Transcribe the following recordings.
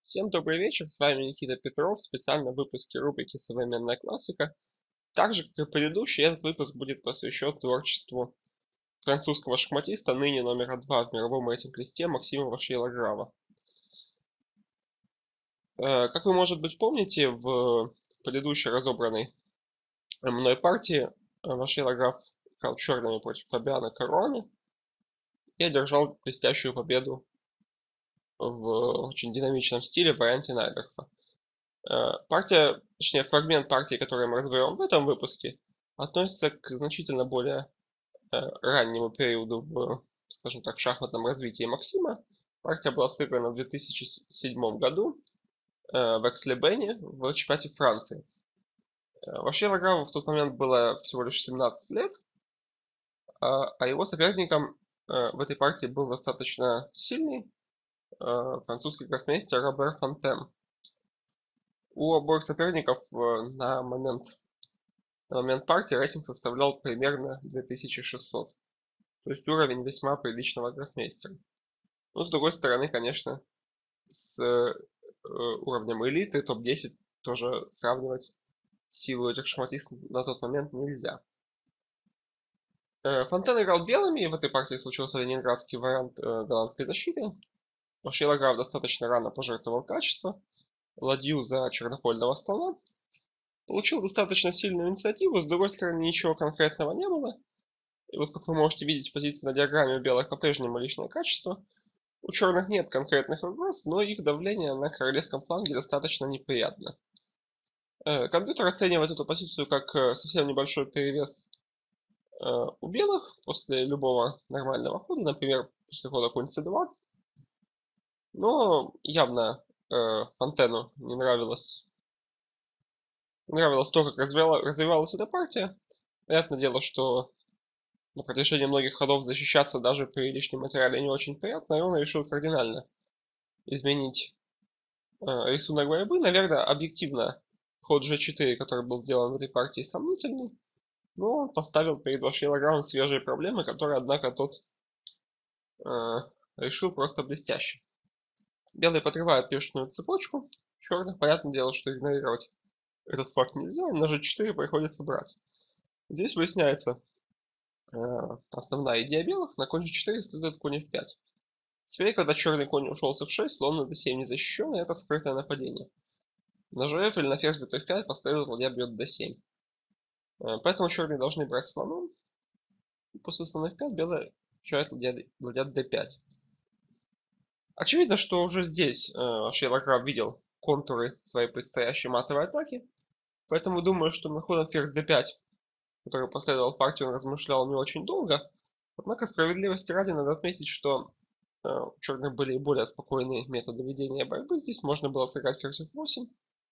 Всем добрый вечер, с вами Никита Петров, специально в выпуске рубрики «Современная классика». Так же, как и предыдущий, этот выпуск будет посвящен творчеству французского шахматиста, ныне номер 2 в мировом рейтинг-листе Максима Вашиелаграва. Как вы, может быть, помните, в предыдущей разобранной мной партии Вашиелаграв играл черными против Фабиано Каруаны и одержал блестящую победу в очень динамичном стиле в варианте Найберга. Партия, точнее фрагмент партии, который мы разберем в этом выпуске, относится к значительно более раннему периоду в, скажем так, шахматном развитии Максима. Партия была сыграна в 2007 году в Экслебене в чемпионате Франции. Вообще Лаграву в тот момент было всего лишь 17 лет, а его соперником в этой партии был достаточно сильный французский гроссмейстер Робер Фонтен. У обоих соперников на момент партии рейтинг составлял примерно 2600. То есть уровень весьма приличного гроссмейстера. Но с другой стороны, конечно, с уровнем элиты топ-10 тоже сравнивать силу этих шахматистов на тот момент нельзя. Фонтен играл белыми, и в этой партии случился ленинградский вариант голландской защиты. Вашиелаграв достаточно рано пожертвовал качество, ладью за чернопольного слона. Получил достаточно сильную инициативу, с другой стороны ничего конкретного не было. И вот как вы можете видеть позиции на диаграмме, у белых по-прежнему личное качество. У черных нет конкретных угроз, но их давление на королевском фланге достаточно неприятно. Компьютер оценивает эту позицию как совсем небольшой перевес у белых после любого нормального хода, например, после хода конь c2. Но явно Фонтену не нравилось то, как развивалась эта партия. Понятное дело, что на протяжении многих ходов защищаться даже при лишнем материале не очень приятно, и он решил кардинально изменить рисунок борьбы. Наверное, объективно ход g4, который был сделан в этой партии, сомнительный, но он поставил перед Вашиелагравом свежие проблемы, которые, однако, тот решил просто блестяще. Белые подрывают пешную цепочку, черных, понятное дело, что игнорировать этот факт нельзя, и на g4 приходится брать. Здесь выясняется основная идея белых, на конь g4 следует конь f5. Теперь, когда черный конь ушел с f6, слон на d7 не защищен, и это скрытое нападение. На gf или на ферзь бьет f5 последует ладья бьет d7. Поэтому черные должны брать слоном. И после слона f5 белые получают ладья d5. Очевидно, что уже здесь Вашиелаграв видел контуры своей предстоящей матовой атаки. Поэтому думаю, что на ходом ферзь d5, который последовал в партию, он размышлял не очень долго. Однако справедливости ради надо отметить, что у черных были и более спокойные методы ведения борьбы. Здесь можно было сыграть ферзь f8.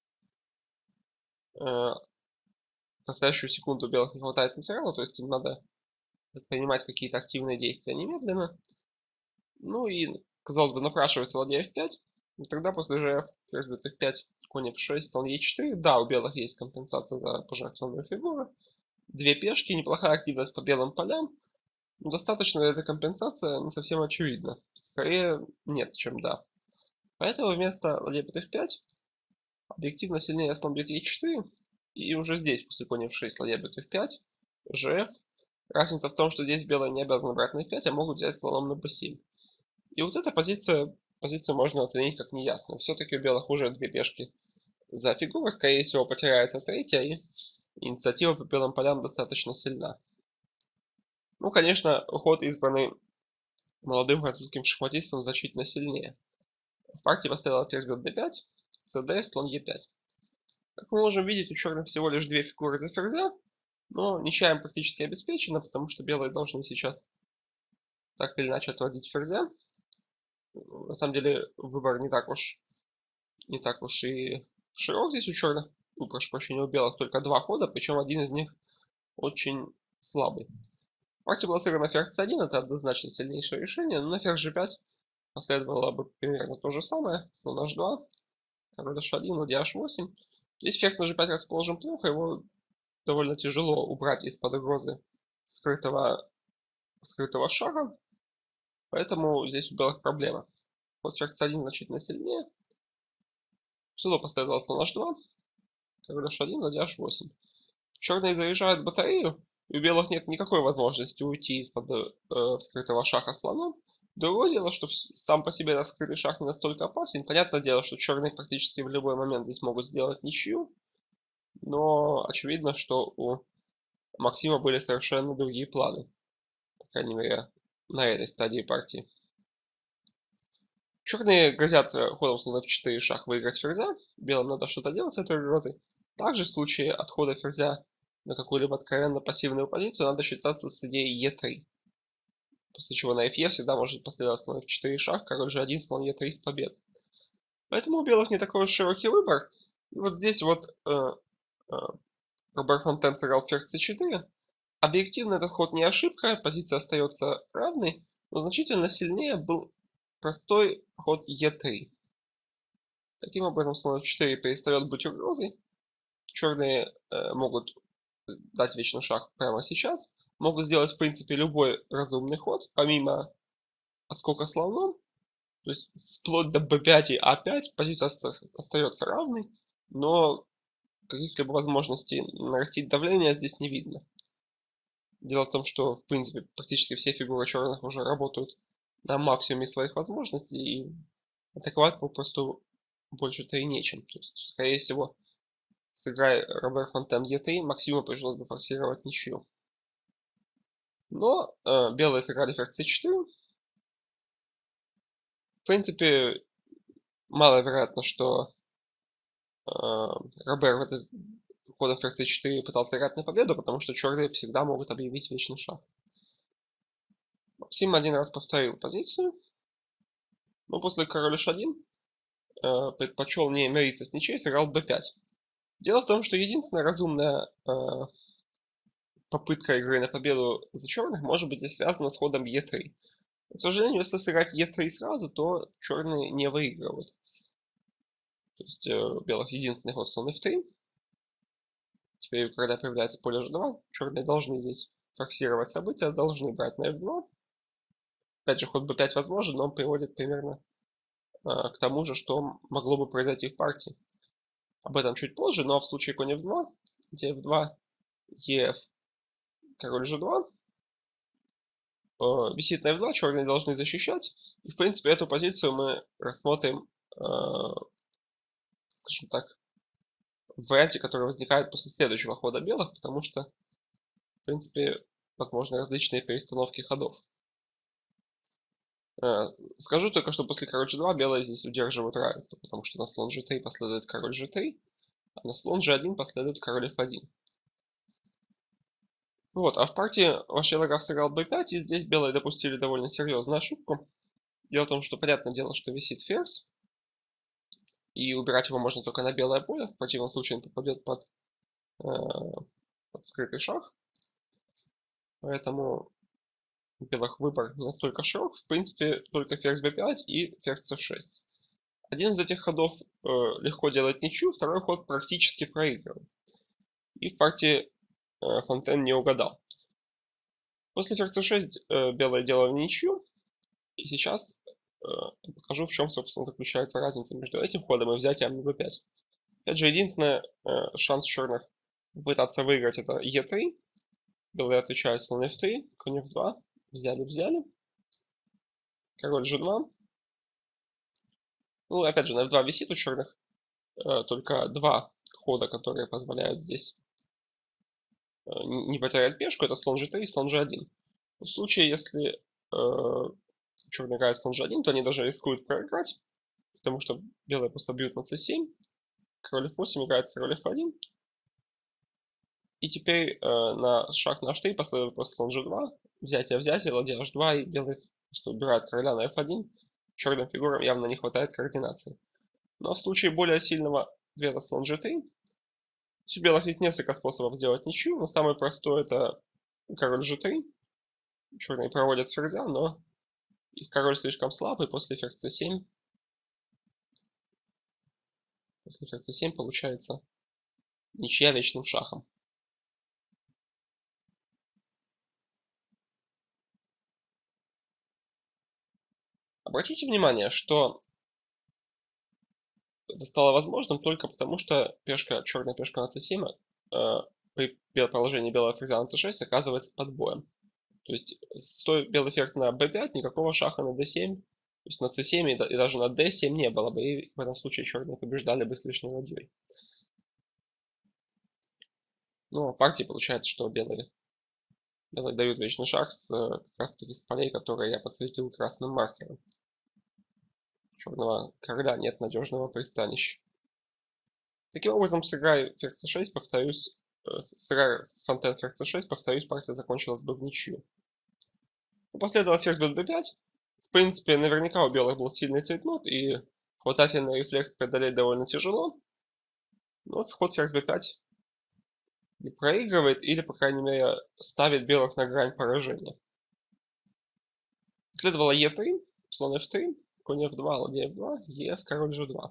В настоящую секунду у белых не хватает материала, то есть им надо предпринимать какие-то активные действия немедленно. Ну и, казалось бы, напрашивается ладья f5. И тогда после gf ферзь бьет f5, конь f6, слон e4. Да, у белых есть компенсация за пожертвованную фигуру. Две пешки, неплохая активность по белым полям. Но достаточно ли эта компенсация, не совсем очевидно. Скорее нет, чем да. Поэтому вместо ладья бьет f5 объективно сильнее слон бьет e4. И уже здесь, после коня f6, ладья бьет f5, gf. Разница в том, что здесь белые не обязаны брать на f5, а могут взять слоном на b7. И вот эта позицию можно оценить как неясную. Все-таки у белых уже две пешки за фигурой, скорее всего потеряется третья, и инициатива по белым полям достаточно сильна. Ну, конечно, ход, избранный молодым французским шахматистом, значительно сильнее. В партии поставила ферзь бьет d5, cd, слон e5. Как мы можем видеть, у черных всего лишь две фигуры за ферзя, но ничья им практически обеспечена, потому что белые должны сейчас так или иначе отводить ферзя. На самом деле выбор не так уж и широк здесь у черных. Прошу прощения, у белых только два хода, причем один из них очень слабый. Партия была сыграна ферзь c1, это однозначно сильнейшее решение, но на ферзь g5 последовало бы примерно то же самое. Слон h2, король h1, ладья h8. Здесь ферзь на g5 расположен плохо, его довольно тяжело убрать из-под угрозы скрытого шага, поэтому здесь у белых проблема. Ход ферзь c1 значительно сильнее. Сюда последовало слон h2, король h1, ладья h8. Черные заряжают батарею, и у белых нет никакой возможности уйти из-под вскрытого шаха слоном. Другое дело, что сам по себе раскрытый шах не настолько опасен. Понятное дело, что черные практически в любой момент здесь могут сделать ничью. Но очевидно, что у Максима были совершенно другие планы. По крайней мере, на этой стадии партии. Черные грозят ходом слона f4 шах выиграть ферзя. Белым надо что-то делать с этой угрозой. Также в случае отхода ферзя на какую-либо откровенно пассивную позицию надо считаться с идеей e3. После чего на fe всегда может последовать слон f4 шах, король g1, слон e3 с побед. Поэтому у белых не такой уж широкий выбор. И вот здесь вот Робер Фонтен сыграл ферзь c4. Объективно этот ход не ошибка, позиция остается равной, но значительно сильнее был простой ход e3. Таким образом, слон f4 перестает быть угрозой. Черные могут дать вечный шаг прямо сейчас. Могут сделать, в принципе, любой разумный ход, помимо отскока слоном. То есть, вплоть до b5 и a5 позиция остается равной, но каких-либо возможностей нарастить давление здесь не видно. Дело в том, что, в принципе, практически все фигуры черных уже работают на максимуме своих возможностей, и атаковать попросту больше-то и нечем. То есть, скорее всего, сыграя Робер Фонтен Е3, Максиму пришлось бы форсировать ничью. Но белые сыграли ферзь c4. В принципе, маловероятно, что Робер в этот ходом ферзь c4 пытался играть на победу, потому что черные всегда могут объявить вечный шаг. Максим один раз повторил позицию, но после король h1 предпочел не мириться с ничьей, сыграл b5. Дело в том, что единственная разумная попытка игры на победу за черных может быть и связана с ходом e3. К сожалению, если сыграть e3 сразу, то черные не выигрывают. То есть у белых единственный ход слон f3. Теперь, когда появляется поле g2, черные должны здесь форсировать события, должны брать на f2. Опять же, ход b5 возможен, но он приводит примерно к тому же, что могло бы произойти в партии. Об этом чуть позже, но в случае конь f2, где f2, ef, король g2, висит на f2, черные должны защищать. И, в принципе, эту позицию мы рассмотрим, скажем так, в варианте, который возникает после следующего хода белых, потому что, в принципе, возможны различные перестановки ходов. Скажу только, что после король g2 белые здесь удерживают равенство, потому что на слон g3 последует король g3, а на слон g1 последует король f1. Вот, а в партии Вашелогов сыграл b5, и здесь белые допустили довольно серьезную ошибку. Дело в том, что понятное дело, что висит ферзь, и убирать его можно только на белое поле, в противном случае он попадет под скрытый шах. Поэтому у белых выбор не настолько широк. В принципе, только ферзь b5 и ферзь c6. Один из этих ходов легко делать ничью, второй ход практически проигрывает. И в партии Фонтен не угадал. После ферзь c6 белые делали ничью. И сейчас покажу, в чем, собственно, заключается разница между этим ходом и взятием на b5. Опять же, единственный шанс черных пытаться выиграть это e3. Белые отвечают слон f3, конь f2. Взяли. Король g2. Ну, опять же, на f2 висит у черных. Только два хода, которые позволяют здесь не потерять пешку. Это слон g3 и слон g1. В случае, если черный играет слон g1, то они даже рискуют проиграть. Потому что белые просто бьют на c7. Король f8 играет король f1. И теперь на шаг на h3 последует просто слон g2. Взятие, ладья h2, и белые просто убирают короля на f1. Черным фигурам явно не хватает координации. Но в случае более сильного ответа слон g3, у белых есть несколько способов сделать ничью, но самый простой это король g3. Черные проводят ферзя, но их король слишком слабый, после ферзь c7. После ферзь c7 получается ничья вечным шахом. Обратите внимание, что это стало возможным только потому, что черная пешка на c7 при положении белого ферзя на c6 оказывается под боем. То есть стоит белый ферзь на b5, никакого шаха на d7, то есть на c7 и даже на d7 не было бы, и в этом случае черные побеждали бы с лишней ладьей. Ну, а в партии получается, что белые дают вечный шаг как раз таки с полей, которые я подсветил красным маркером. Черного короля нет надежного пристанища. Таким образом, сыграя ферзь c6, повторюсь, сыграя фонтен ферзь c6, повторюсь, партия закончилась бы в ничью. Последовало ферзь b5. В принципе, наверняка у белых был сильный цейтнот, и хватательный рефлекс преодолеть довольно тяжело. Но ход ферзь b5 проигрывает, или, по крайней мере, ставит белых на грань поражения. Следовало e3, слон f3, конь f2, ладья f2, ef, король g2.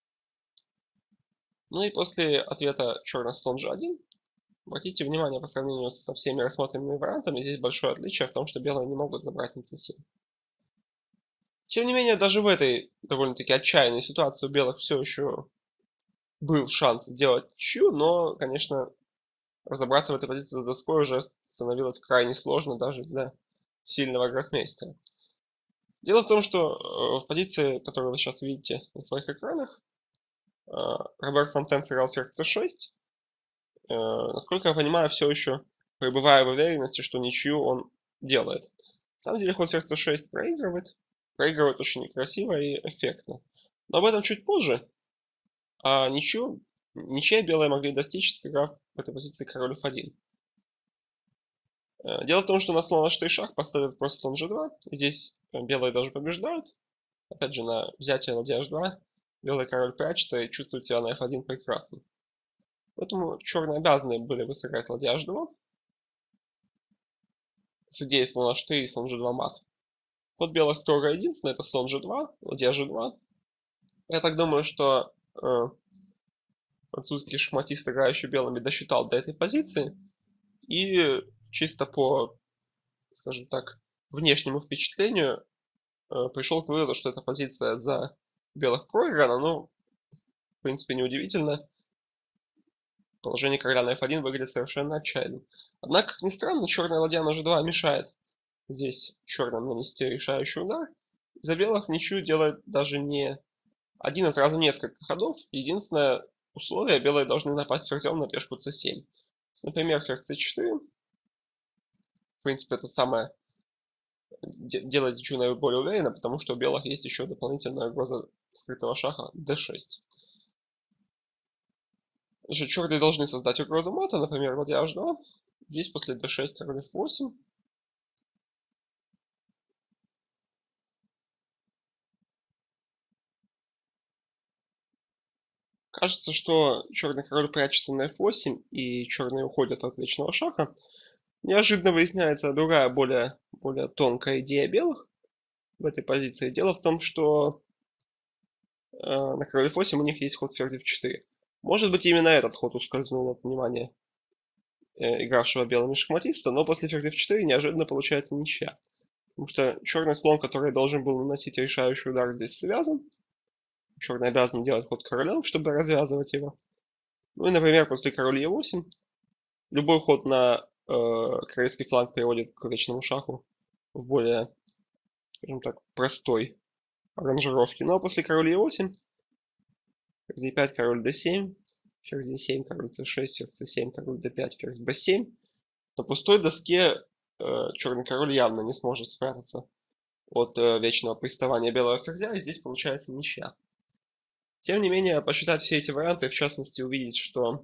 Ну и после ответа черных слон g1, обратите внимание, по сравнению со всеми рассмотренными вариантами, здесь большое отличие в том, что белые не могут забрать на c7. Тем не менее, даже в этой довольно-таки отчаянной ситуации у белых все еще был шанс сделать ничью, но, конечно, разобраться в этой позиции за доской уже становилось крайне сложно даже для сильного гроссмейстера. Дело в том, что в позиции, которую вы сейчас видите на своих экранах, Роберт Фонтен сыграл ферзь c6. Насколько я понимаю, все еще пребывая в уверенности, что ничью он делает. На самом деле ход ферзь c6 проигрывает. Проигрывает очень некрасиво и эффектно. Но об этом чуть позже. А ничья белые могли достичь, сыграв в этой позиции король f1. Дело в том, что на слон h3 шаг поставят просто слон g2. Здесь белые даже побеждают. Опять же, на взятие ладья h2 белый король прячется и чувствует себя на f1 прекрасно. Поэтому черные обязаны были бы сыграть ладья h2 с идеей слон h3 и слон g2 мат. Ход белых строго единственный, это слон g2, ладья g2. Я так думаю, что французский шахматист, играющий белыми, досчитал до этой позиции. И чисто по, скажем так, внешнему впечатлению пришел к выводу, что эта позиция за белых проиграна. Ну, в принципе, неудивительно. Положение короля на f1 выглядит совершенно отчаянным. Однако, как ни странно, черная ладья на g2 мешает здесь черным нанести решающий удар. За белых ничью делает даже не один, а сразу несколько ходов. Единственное условие, белые должны напасть ферзем на пешку c7. Например, ферзь c4. В принципе, это самое делает ничью наиболее уверенно, потому что у белых есть еще дополнительная угроза скрытого шаха d6. Значит, черные должны создать угрозу мата, например, ладья h2. Здесь после d6 король f8. Кажется, что черный король прячется на f8, и черные уходят от вечного шаха. Неожиданно выясняется другая, более тонкая идея белых в этой позиции. Дело в том, что на король f8 у них есть ход ферзь f4. Может быть, именно этот ход ускользнул от внимания игравшего белыми шахматиста, но после ферзь f4 неожиданно получается ничья. Потому что черный слон, который должен был наносить решающий удар, здесь связан. Черный обязан делать ход королем, чтобы развязывать его. Ну и, например, после король e8 любой ход на корейский фланг приводит к вечному шаху в более, скажем так, простой аранжировке. Ну а после король e8, ферзь e5, король d7, ферзь e7, король c6, ферзь c7, король d5, ферзь b7. На пустой доске черный король явно не сможет спрятаться от вечного приставания белого ферзя, и здесь получается ничья. Тем не менее, посчитать все эти варианты, в частности увидеть, что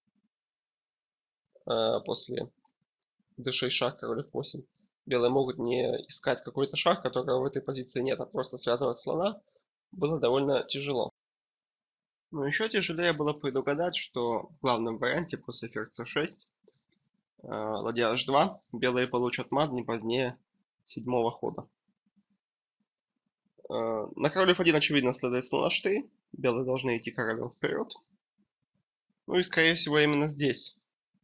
после d6 шаг, король f8, белые могут не искать какой-то шаг, которого в этой позиции нет, а просто связывать слона, было довольно тяжело. Но еще тяжелее было предугадать, что в главном варианте после ферзь c6, ладья h2, белые получат мат не позднее седьмого хода. На король f1, очевидно, следует слон h3, белые должны идти королем вперед. Ну и, скорее всего, именно здесь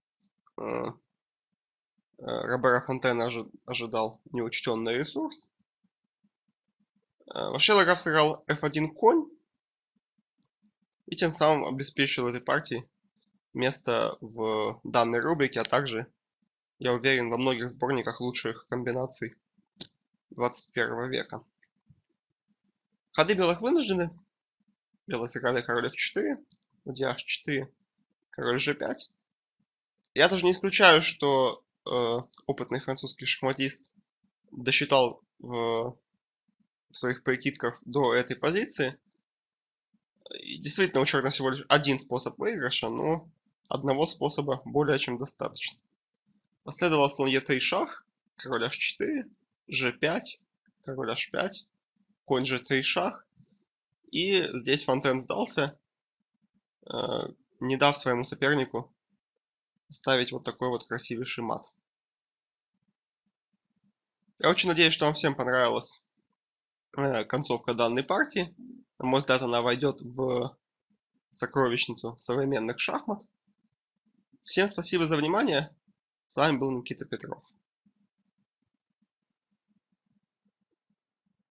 Робера Фонтена ожидал неучтенный ресурс. Вообще Лаграф сыграл f1 конь. И тем самым обеспечил этой партии место в данной рубрике, а также, я уверен, во многих сборниках лучших комбинаций 21 века. Ходы белых вынуждены. Белые сыграли король f4, ладья h4, король g5. Я тоже не исключаю, что опытный французский шахматист досчитал в своих прикидках до этой позиции. И действительно, у черных всего лишь один способ выигрыша, но одного способа более чем достаточно. Последовал слон e3 шах, король h4, g5, король h5, конь g3 шах. И здесь Фонтен сдался, не дав своему сопернику ставить вот такой вот красивейший мат. Я очень надеюсь, что вам всем понравилась концовка данной партии. На мой взгляд, она войдет в сокровищницу современных шахмат. Всем спасибо за внимание. С вами был Никита Петров.